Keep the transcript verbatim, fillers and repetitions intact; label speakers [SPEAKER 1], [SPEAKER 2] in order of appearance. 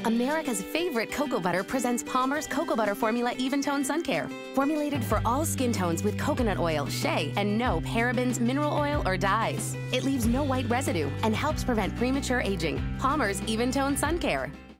[SPEAKER 1] America's favorite cocoa butter presents Palmer's Cocoa Butter Formula Eventone Suncare. Formulated for all skin tones with coconut oil, shea, and no parabens, mineral oil, or dyes. It leaves no white residue and helps prevent premature aging. Palmer's Eventone Suncare.